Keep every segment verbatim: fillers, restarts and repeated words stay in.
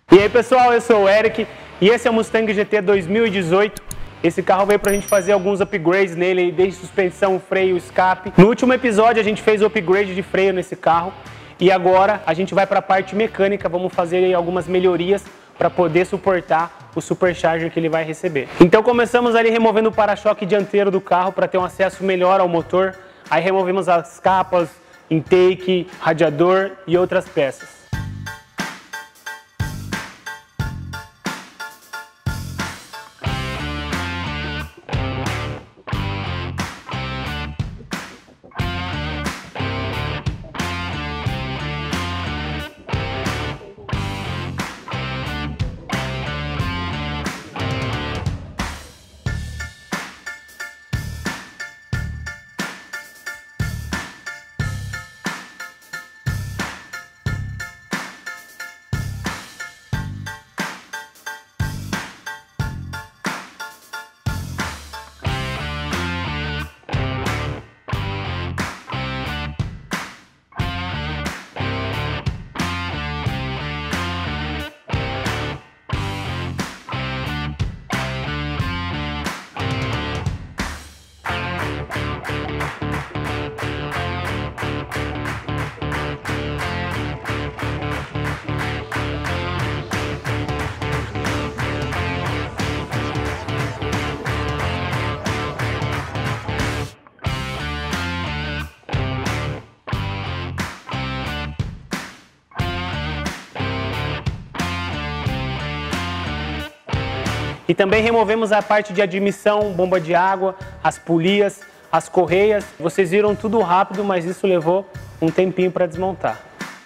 E aí pessoal, eu sou o Eric e esse é o Mustang G T dois mil e dezoito. Esse carro veio pra gente fazer alguns upgrades nele, desde suspensão, freio, escape. No último episódio a gente fez o upgrade de freio nesse carro e agora a gente vai para a parte mecânica, vamos fazer algumas melhorias para poder suportar o supercharger que ele vai receber. Então começamos ali removendo o para-choque dianteiro do carro para ter um acesso melhor ao motor. Aí removemos as capas, intake, radiador e outras peças. E também removemos a parte de admissão, bomba de água, as polias, as correias. Vocês viram tudo rápido, mas isso levou um tempinho para desmontar.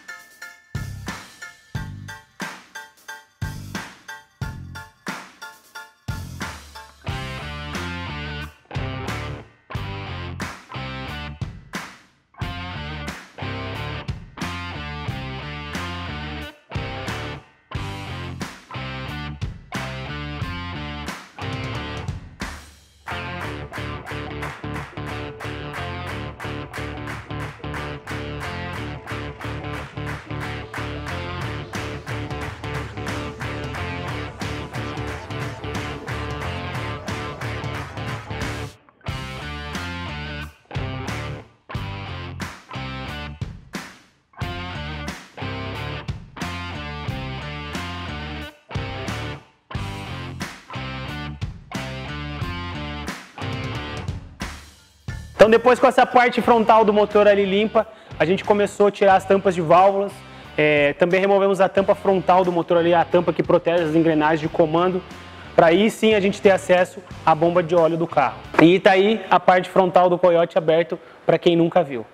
Então depois, com essa parte frontal do motor ali limpa, a gente começou a tirar as tampas de válvulas. É, também removemos a tampa frontal do motor ali, a tampa que protege as engrenagens de comando, para aí sim a gente ter acesso à bomba de óleo do carro. E tá aí a parte frontal do Coyote aberto para quem nunca viu.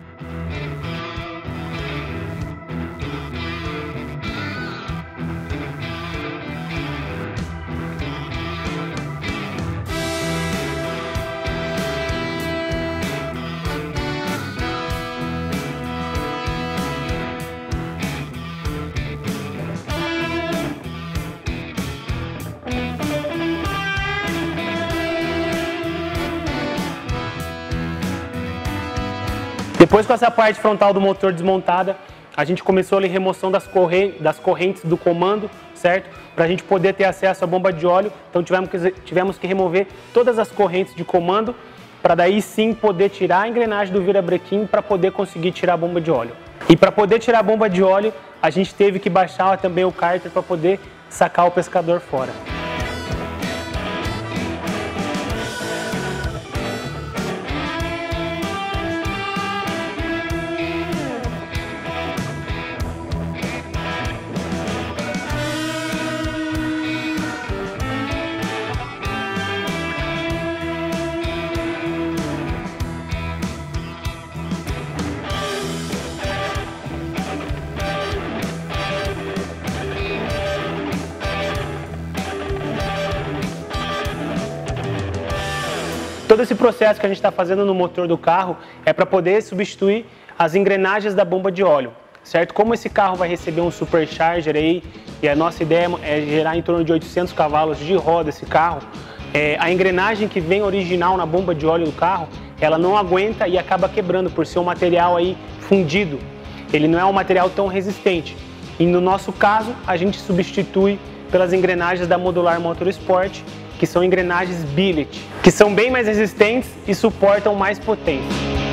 Depois, com essa parte frontal do motor desmontada, a gente começou ali a remoção das, corre... das correntes do comando, certo? Para a gente poder ter acesso à bomba de óleo. Então tivemos que, tivemos que remover todas as correntes de comando, para daí sim poder tirar a engrenagem do virabrequim para poder conseguir tirar a bomba de óleo. E para poder tirar a bomba de óleo, a gente teve que baixar também o cárter para poder sacar o pescador fora. Todo esse processo que a gente está fazendo no motor do carro é para poder substituir as engrenagens da bomba de óleo, certo? Como esse carro vai receber um supercharger aí, e a nossa ideia é gerar em torno de oitocentos cavalos de roda esse carro, é, a engrenagem que vem original na bomba de óleo do carro, ela não aguenta e acaba quebrando por ser um material aí fundido. Ele não é um material tão resistente. E no nosso caso, a gente substitui pelas engrenagens da Modular Motorsport, que são engrenagens billet, que são bem mais resistentes e suportam mais potência.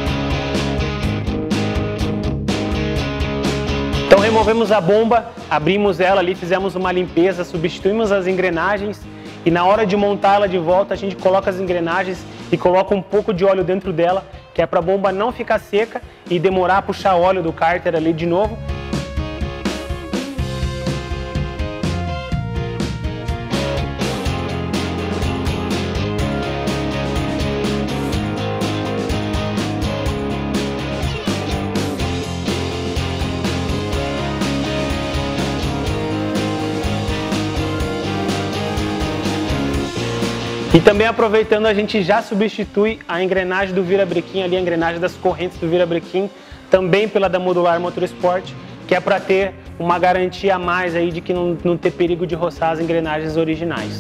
Então removemos a bomba, abrimos ela ali, fizemos uma limpeza, substituímos as engrenagens e na hora de montá-la de volta a gente coloca as engrenagens e coloca um pouco de óleo dentro dela, que é para a bomba não ficar seca e demorar a puxar óleo do cárter ali de novo. E também aproveitando, a gente já substitui a engrenagem do virabrequim ali, a engrenagem das correntes do virabrequim, também pela da Modular Motorsport, que é para ter uma garantia a mais aí de que não, não ter perigo de roçar as engrenagens originais.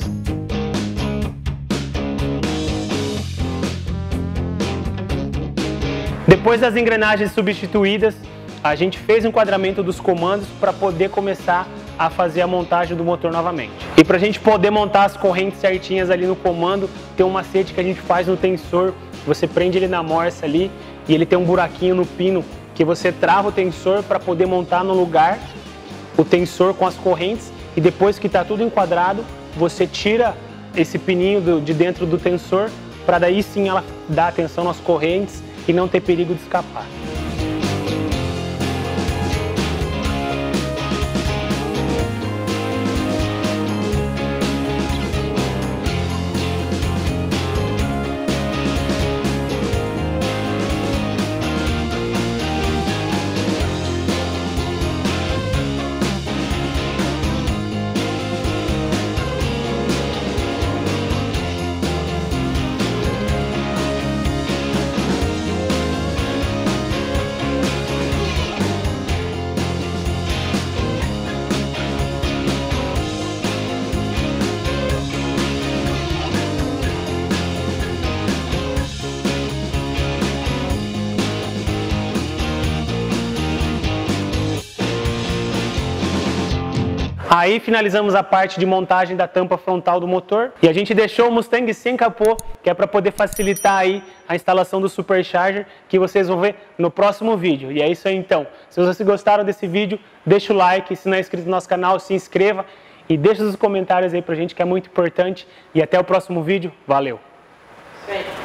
Depois das engrenagens substituídas, a gente fez o enquadramento dos comandos para poder começar a fazer a montagem do motor novamente. E para a gente poder montar as correntes certinhas ali no comando, tem um macete que a gente faz no tensor, você prende ele na morsa ali e ele tem um buraquinho no pino que você trava o tensor para poder montar no lugar o tensor com as correntes e depois que está tudo enquadrado, você tira esse pininho do, de dentro do tensor para daí sim ela dar atenção nas correntes e não ter perigo de escapar. Aí finalizamos a parte de montagem da tampa frontal do motor e a gente deixou o Mustang sem capô, que é para poder facilitar aí a instalação do Supercharger, que vocês vão ver no próximo vídeo. E é isso aí então. Se vocês gostaram desse vídeo, deixa o like, se não é inscrito no nosso canal, se inscreva e deixa os comentários aí pra gente que é muito importante. E até o próximo vídeo. Valeu! Sim.